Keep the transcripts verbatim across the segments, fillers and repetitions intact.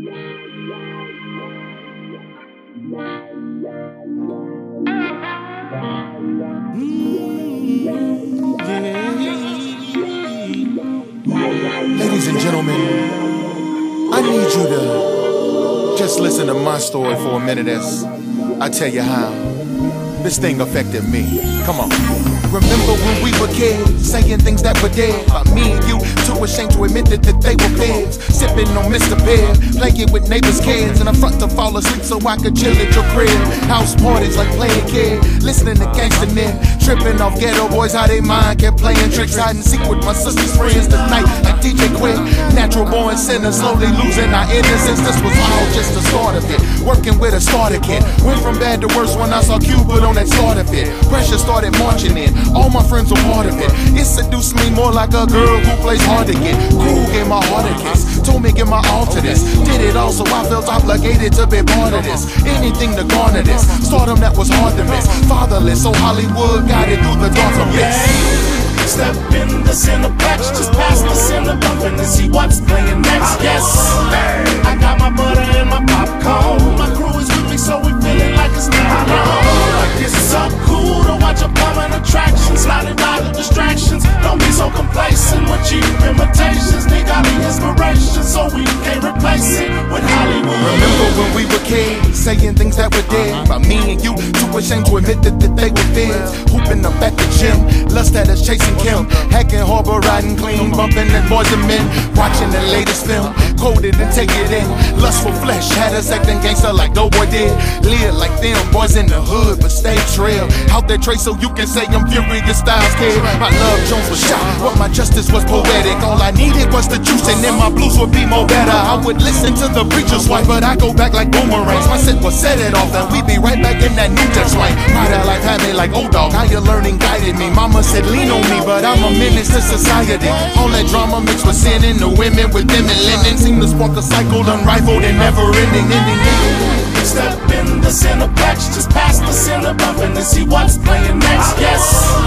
Ladies and gentlemen, I need you to just listen to my story for a minute as I tell you how this thing affected me. Come on. Remember when we were kids, saying things that were dead about me and you, too ashamed to admit that, that they were feds. Sipping on Mister Pibb, playing with neighbors' kids in the front to fall asleep so I could chill at your crib. House parties like playing kid, listening to gangsta men, tripping off ghetto boys, how they mind kept playing tricks, hide and seek with my sister's friends tonight like D J Quick. Natural born sinner, slowly losing our innocence. This was all just the start of it. Working with a starter kit, went from bad to worse when I saw Cupid on that starter fit. Pressure started marching in, all my friends were part of it. It seduced me more like a girl who plays hard to get. Cool, gave my heart a kiss, told me give my all to this. Did it all so I felt obligated to be part of this. Anything to garner this, stardom that was hard to miss. Fatherless, so Hollywood got it through the dark abyss. Step in the Cineplex, just past the Cinebump and see what's playing next. Yes, I got my butter and my popcorn. My crew is with me, so we feeling like it's not wrong. Like it's so cool to watch upcoming attractions, sliding by the distractions. Don't be so complacent with cheap imitations. They got the inspiration, so we can't replace it with Hollywood. Remember when we were kids, saying things that were dead about me and you, too ashamed to admit that, that they were feds. Hooping up at the gym, lust at us chasing Kim, hacking harbor, riding clean, bumping at boys and men, watching the latest film, coded and take it in. Lustful flesh had us acting gangster like Doughboy did. Live like them boys in the hood, but stay trail. Out there trace so you can say I'm furious Styles kid. My love Jones was shot, but my justice was poetic. All I needed was the juice, and then my blues would be more better. I would listen to the preacher's wife, but I go back like boomerangs. My set was set it off, and we be right back in that new jack swing. Ride out life had me like old dog. How you learning guided me. Mama said lean on me, but I'm a menace to society. All that drama mixed with sin in the women with them and linen seem to spark a cycle unrivaled and never ending, ending, ending. Step in the Cineplex, just past the Cinebump and see what's playing next. Yes,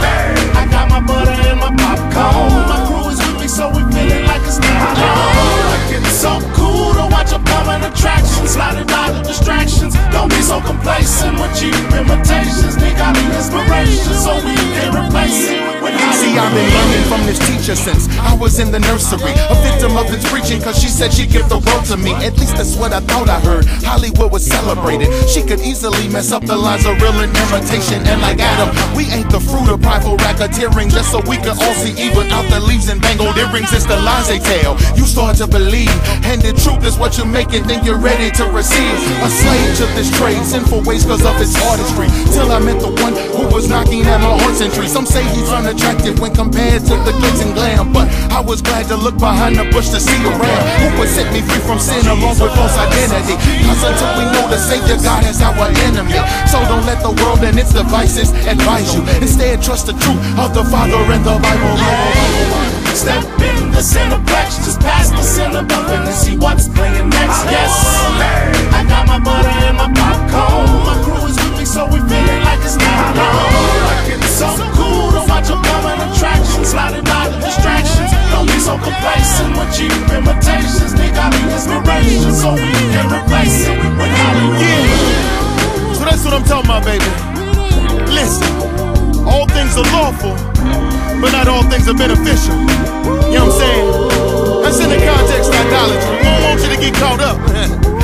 I got my butter and my popcorn. My crew is with me, so we feeling like it's not wrong. Like it's so cool to watch upcoming attractions, sliding by the distractions. Don't be so complacent with cheap imitations. They got the inspiration, so we can't replace it. See, I've been learning from this teacher since I was in the nursery. A victim of its preaching, cause she said she'd give the world to me. At least that's what I thought I heard. Hollywood was celebrated. She could easily mess up the lines of real and imitation. And like Adam, we ain't the fruit of prideful racketeering, just so we could all see evil out the leaves and bangled earrings. It's the lies they tell. You start to believe, and the truth is what you make it, then you're ready to receive. A slave to this trade, sinful ways cause of its artistry. Till I met the one who was knocking at my heart's entry. Some say he's unattractive when compared to the glitz and glam, but I was glad to look behind the bush to see around who would set me free from sin along with false identity. Cause until we know the Savior God is our enemy, so don't let the world and its devices advise you. Instead trust the truth of the Father and the Bible. Step in the Cineplex, just past the Cinebump and see what's playing next. Yes, I got my butter and my popcorn. My crew is with me, so we feeling like it's not wrong. Like it's so cool to watch upcoming attractions, sliding by the distractions. Don't be so complacent with cheap imitations. They got the inspiration, so we can replace it with Hollywood. Yeah. So that's what I'm talking about, baby. Listen, all things are lawful, but not all things are beneficial. You know what I'm saying? That's in the context of idolatry. We don't want you to get caught up.